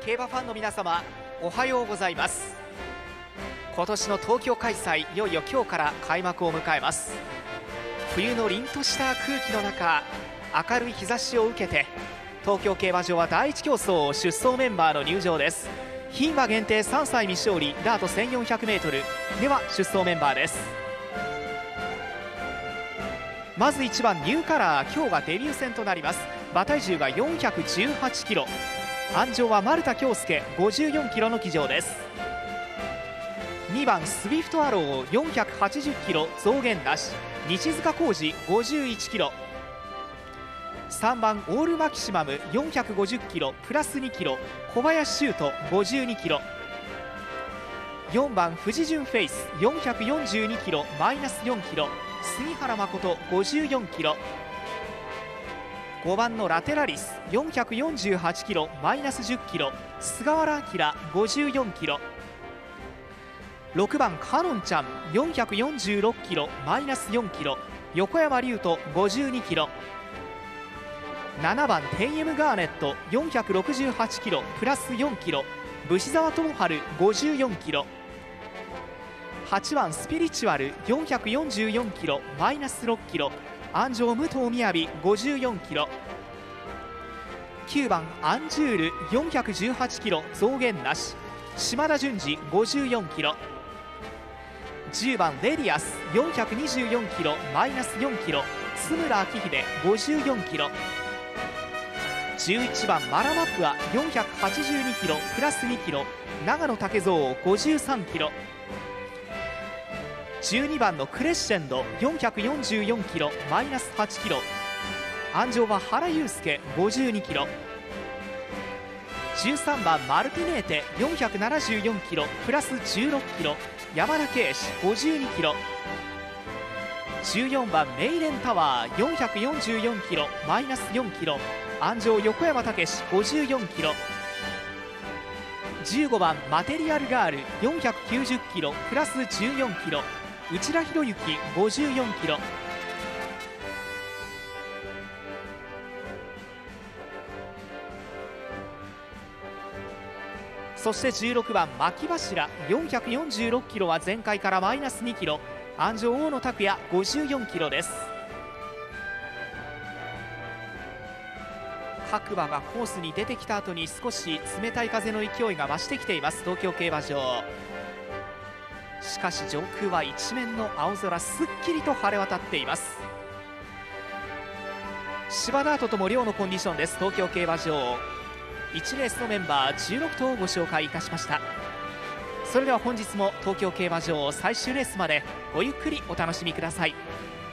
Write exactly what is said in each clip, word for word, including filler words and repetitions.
競馬ファンの皆様、おはようございます。今年の東京開催、いよいよ今日から開幕を迎えます。冬の凛とした空気の中、明るい日差しを受けて東京競馬場はだいいち競争出走メンバーの入場です。牝馬限定さんさい未勝利ダート せんよんひゃくメートル では出走メンバーです。まずいちばんニューカラー、今日がデビュー戦となります。馬体重がよんひゃくじゅうはちキロ、鞍上は丸田恭介ごじゅうよんキロの騎乗です。にばんスウィフトアローよんひゃくはちじゅっキロ増減なし、西塚浩二ごじゅういちキロ。さんばんオールマキシマムよんひゃくごじゅっキロプラスにキロ、小林修斗ごじゅうにキロ。よんばん富士順フェイスよんひゃくよんじゅうにキロマイナスよんキロ、杉原誠ごじゅうよんキロ。ごばんのラテラリスよんひゃくよんじゅうはちキロマイナスじゅっキロ、菅原明ごじゅうよんキロ。ろくばんカノンちゃんよんひゃくよんじゅうろっキロマイナスよんキロ、横山龍斗ごじゅうにキロ。ななばんテンエムガーネットよんひゃくろくじゅうはちキロプラスよんキロ、武士沢智春ごじゅうよんキロ。はちばんスピリチュアルよんひゃくよんじゅうよんキロマイナスろっキロ、鞍上武藤雅ごじゅうよんキロ。きゅうばんアンジュールよんひゃくじゅうはちキロ増減なし、島田純次ごじゅうよんキロ。じゅうばんレディアスよんひゃくにじゅうよんキロマイナスよんキロ、津村明秀ごじゅうよんキロ。じゅういちばんマラマクアよんひゃくはちじゅうにキロプラスにキロ、長野武蔵ごじゅうさんキロ。じゅうにばんのクレッシェンドよんひゃくよんじゅうよんキロマイナスはちキロ、鞍上は原祐介ごじゅうにキロ。じゅうさんばんマルティネーテよんひゃくななじゅうよんキロプラスじゅうろっキロ、山田圭司ごじゅうにキロ。じゅうよんばんメイレンタワーよんひゃくよんじゅうよんキロマイナスよんキロ、鞍上横山武史ごじゅうよんキロ。じゅうごばんマテリアルガールよんひゃくきゅうじゅっキロプラスじゅうよんキロ、内田博之ごじゅうよんキロ。そしてじゅうろくばん牧柱よんひゃくよんじゅうろっキロは前回からマイナスにキロ、鞍上大野拓也ごじゅうよんキロです。各馬がコースに出てきた後に少し冷たい風の勢いが増してきています東京競馬場。しかし上空は一面の青空、すっきりと晴れ渡っています。芝ダートとも量のコンディションです東京競馬場。いちレースのメンバーじゅうろく頭をご紹介いたしました。それでは本日も東京競馬場最終レースまでごゆっくりお楽しみください。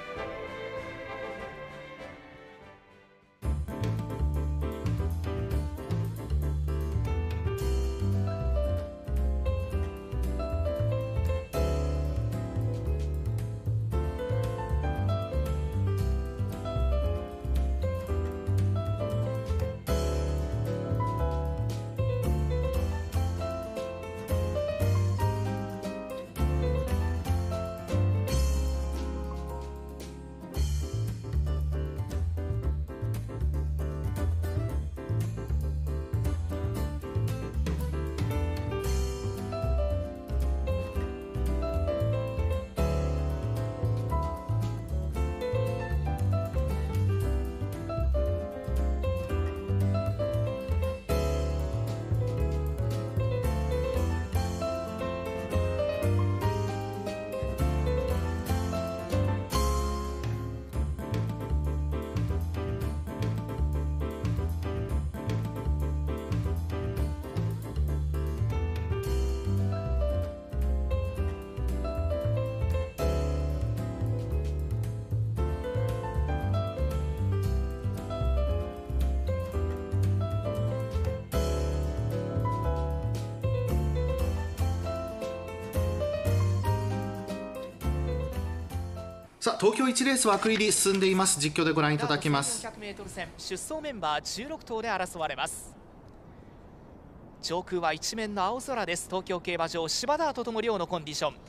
さあ東京いちレース枠入り進んでいます。実況でご覧いただきます。 せんよんひゃくメートル 戦出走メンバーじゅうろく頭で争われます。上空は一面の青空です東京競馬場。芝ダートとも量のコンディション、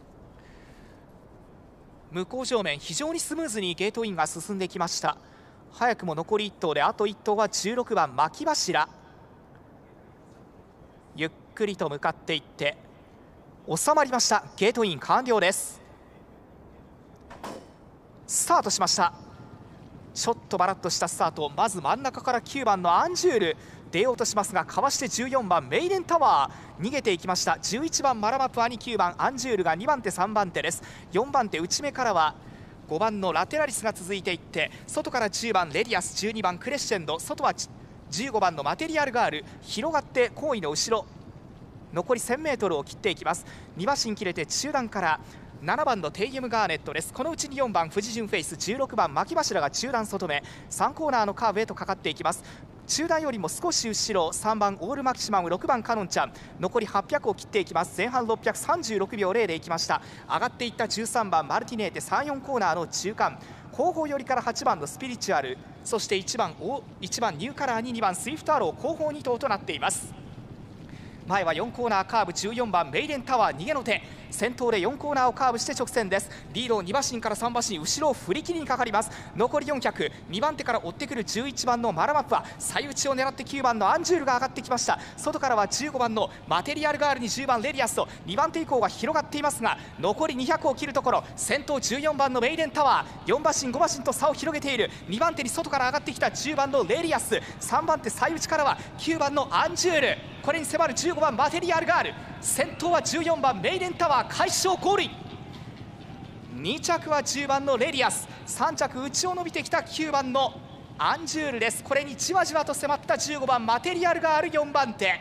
向こう上面非常にスムーズにゲートインが進んできました。早くも残りいっ頭であといっ頭はじゅうろくばん牧柱。 くりと向かっていって収まりました。ゲートイン完了です。スタートしました。ちょっとバラッとしたスタート。まず真ん中からきゅうばんのアンジュール出ようとしますが、かわしてじゅうよんばんメイデンタワー逃げていきました。じゅういちばんマラマプアにきゅうばんアンジュールがにばん手さんばん手です。よんばん手内目からはごばんのラテラリスが続いていって、外からじゅうばんレディアス、じゅうにばんクレッシェンド、外はじゅうごばんのマテリアルガール、広がって後位の後ろ残り せんメートル を切っていきます。に馬身切れて中段からななばんのテイエムガーネットです。このうちによんばん富士順フェイス、じゅうろくばん牧柱が中段外目、さんコーナーのカーブへとかかっていきます。中段よりも少し後ろさんばんオールマキシマム、ろくばんカノンちゃん、残りはっぴゃくを切っていきます。前半ろっぴゃくさんじゅうろくびょうゼロでいきました。上がっていったじゅうさんばんマルティネーテ、さんよんコーナーの中間、後方寄りからはちばんのスピリチュアル、そしていちばんいちばんニューカラーににばんスイフトアロー、後方に頭となっています。前はよんコーナーカーブ、じゅうよんばんメイデンタワー逃げの手、先頭でよんコーナーをカーブして直線です。リードをに馬身からさん馬身後ろを振り切りにかかります。残りよんひゃく、にばん手から追ってくるじゅういちばんのマラマップは最内を狙ってきゅうばんのアンジュールが上がってきました。外からはじゅうごばんのマテリアルガールにじゅうばんレディアスとにばん手以降が広がっていますが、残りにひゃくを切るところ、先頭じゅうよんばんのメイデンタワー、よん馬身ご馬身と差を広げている。にばん手に外から上がってきたじゅうばんのレディアス、さんばん手最内からはきゅうばんのアンジュール、これに迫るじゅうごばんマテリアルガール、先頭はじゅうよんばんメイデンタワー、快勝ゴールイン。に着はじゅうばんのレディアス、さん着内を伸びてきたきゅうばんのアンジュールです。これにじわじわと迫ったじゅうごばんマテリアルガールよんばん手。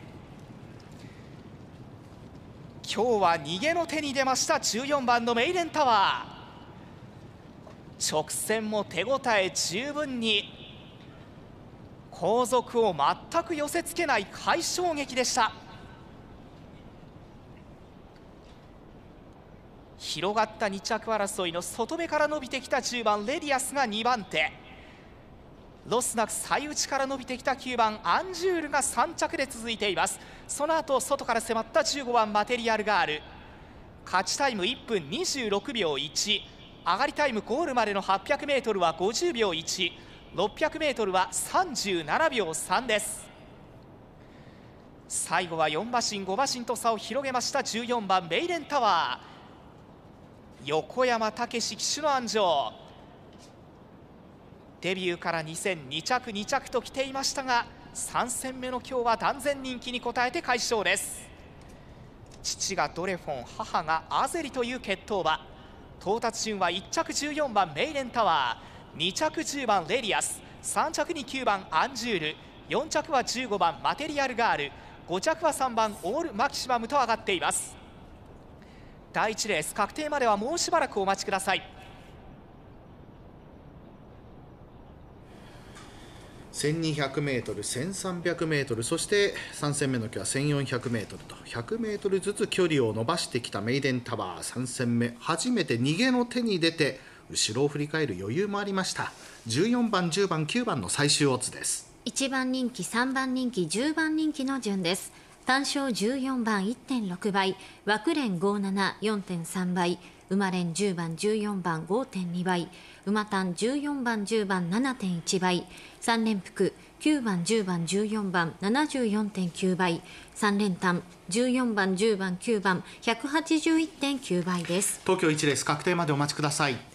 今日は逃げの手に出ましたじゅうよんばんのメイデンタワー。直線も手応え十分に、後続を全く寄せつけない快衝撃でした。広がったに着争いの外目から伸びてきたじゅうばんレディアスがにばん手、ロスなく最内から伸びてきたきゅうばんアンジュールがさん着で続いています。その後外から迫ったじゅうごばんマテリアルガール、勝ちタイムいっぷんにじゅうろくびょういち、上がりタイムゴールまでの はっぴゃくメートル はごじゅうびょういち、ろっぴゃくメートル はさんじゅうななびょうさんです。最後はよん馬身ご馬身と差を広げましたじゅうよんばんメイデンタワー。横山武史騎手の安城、デビューからに戦に着に着と来ていましたが、さん戦目の今日は断然人気に応えて快勝です。父がドレフォン、母がアゼリという血統馬。到達順はいち着じゅうよんばんメイデンタワー、に着じゅうばんレディアス、さん着にきゅうばんアンジュール、よん着はじゅうごばんマテリアルガール、ご着はさんばんオールマキシマムと上がっています。だいいちレース確定まではもうしばらくお待ちください。 せんにひゃくメートル、せんさんびゃくメートル、そしてさん戦目の今日はせんよんひゃくメートルとひゃくメートルずつ距離を伸ばしてきたメイデンタワー。さん戦目初めて逃げの手に出て後ろを振り返る余裕もありました。じゅうよんばんじゅうばんきゅうばんの最終オッズです。 いちばん人気、さんばん人気、じゅうばん人気の順です。単勝じゅうよんばん いってんろく 倍、枠連ごじゅうなな よんてんさん 倍、馬連じゅうばんじゅうよんばん ごてんに 倍、馬単じゅうよんばんじゅうばん ななてんいち 倍、さん連複きゅうばんじゅうばんじゅうよんばん ななじゅうよんてんきゅう 倍、さん連単じゅうよんばんじゅうばんきゅうばん ひゃくはちじゅういってんきゅう 倍です。 東京いちレース確定までお待ちください。